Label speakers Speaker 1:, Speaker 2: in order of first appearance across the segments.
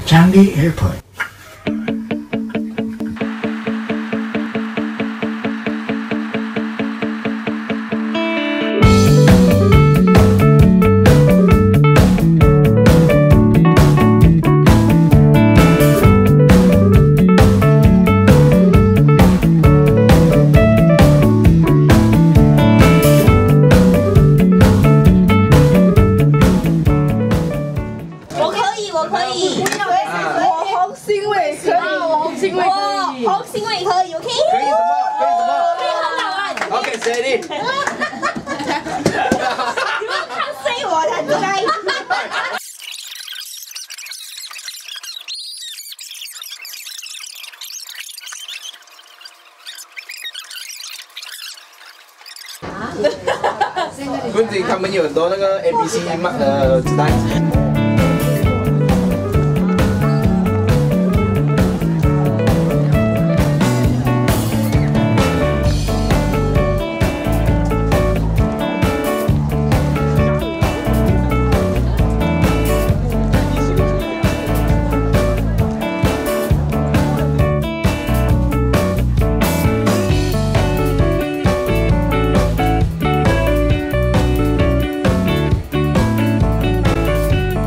Speaker 1: Changi Airport.
Speaker 2: 你们看衰我才知道。
Speaker 3: 不仅他们有很多那个 ABC 子弹。
Speaker 2: 我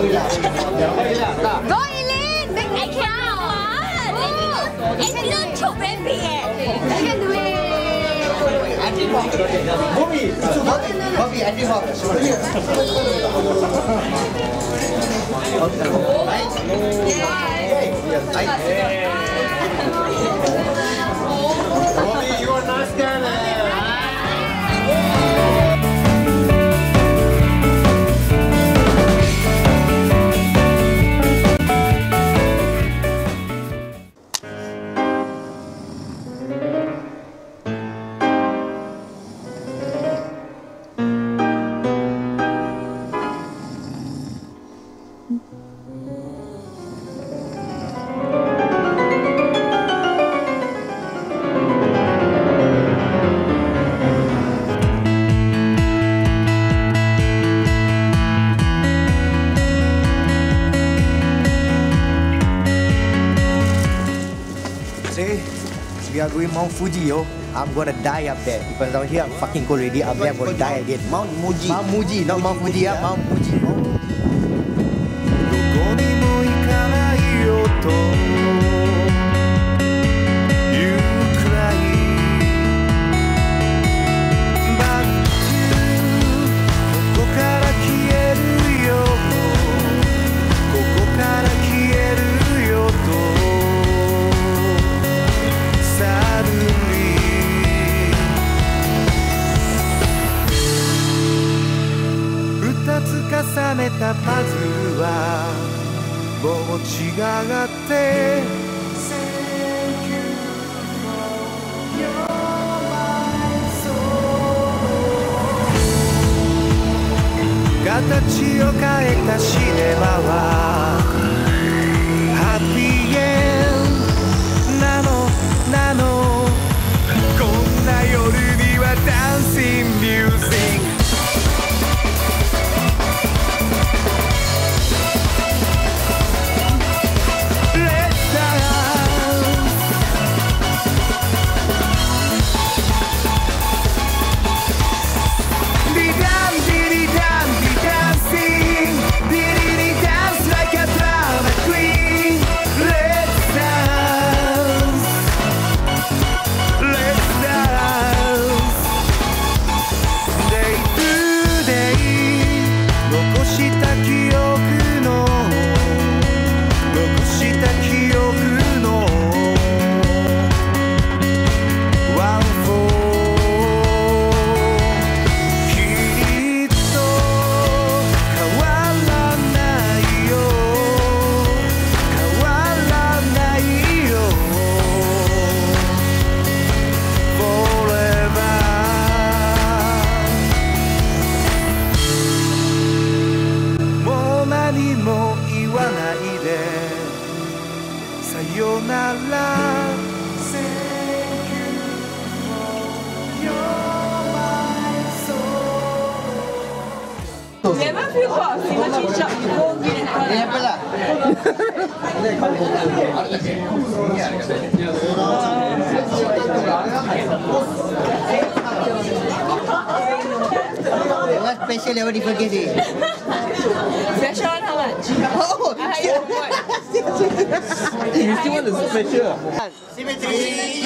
Speaker 1: Go Eileen, make I count. And you don't choke baby. You can do it.
Speaker 4: Bobby, I do
Speaker 3: Bobby, you are nice guy.
Speaker 4: We are going Mount Fuji, yo. I'm gonna die up there because down here I'm fucking cold already. Up there I'm gonna die again. Mount Fuji. Mount Fuji, not Mount Fuji, yeah. Mount Fuji.
Speaker 5: 重ねたパズルはもう違って形を変えたシネマはハッピーエンドなのこんな夜にはダンシングミュージック
Speaker 2: Never feel for Symmetry shop, you go get it.
Speaker 4: What special level different case is?
Speaker 2: Special one, how much?
Speaker 4: Oh,
Speaker 2: I hire you for what?
Speaker 3: You still want the special?
Speaker 4: Symmetry,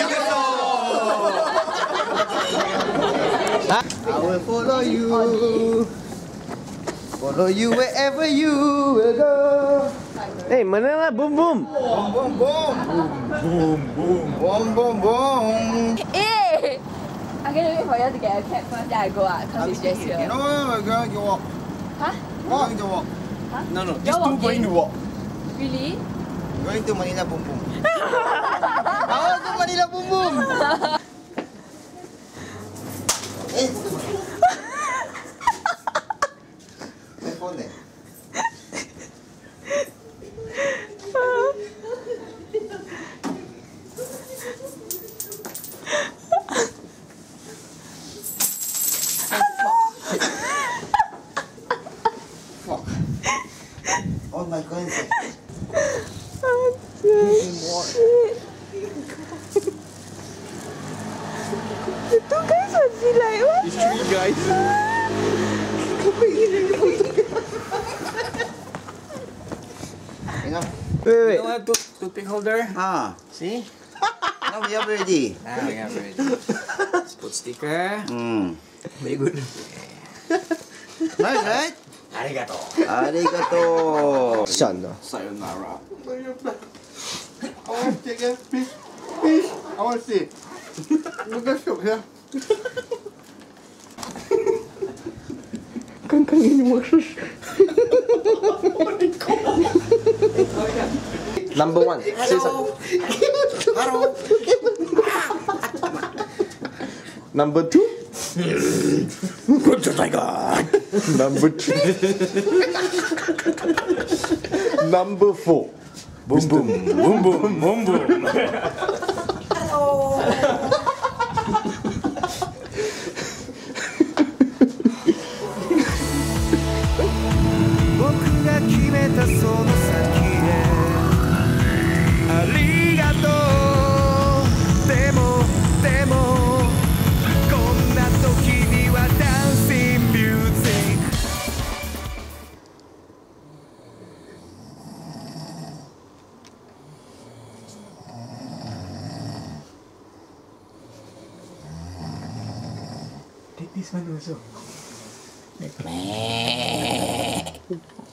Speaker 4: I will follow you. Follow you wherever you will go.
Speaker 3: Hey, mana lah boom boom?
Speaker 4: Boom, boom, boom. Boom, boom, boom, boom, boom.
Speaker 1: Hey! I'm gonna wait for you to get a cab first, then I go out, because it's just here.
Speaker 4: No, we're going to walk.
Speaker 1: Huh?
Speaker 4: We're going to walk.
Speaker 1: Huh?
Speaker 3: No, these
Speaker 1: You're
Speaker 3: two
Speaker 1: walking?
Speaker 3: going to walk.
Speaker 1: Really?
Speaker 4: Going to Manila Boom Boom. I want to Manila Boom Boom. Eh. My phone there. Fuck. Oh my God.
Speaker 2: The two guys must be like, what?
Speaker 3: These three guys.
Speaker 4: Wait.
Speaker 6: don't have toothpick holder.
Speaker 4: See? Now we have ready.
Speaker 6: Now we have it. Let's put sticker.
Speaker 4: Very good. Nice, right?
Speaker 6: Arigato.
Speaker 4: Arigato.
Speaker 6: Sayonara.
Speaker 3: I want to take it. Please. Please. I want to see. Look at you here.
Speaker 4: Number 1.
Speaker 6: Hello. Hello.
Speaker 3: Number 2.
Speaker 4: Good my God.
Speaker 3: Number 3. Number 4.
Speaker 6: Boom boom boom boom boom boom.
Speaker 5: 僕が決めたその先へありがとうでもこんな時にはダンシングミュージック
Speaker 6: Take this one also.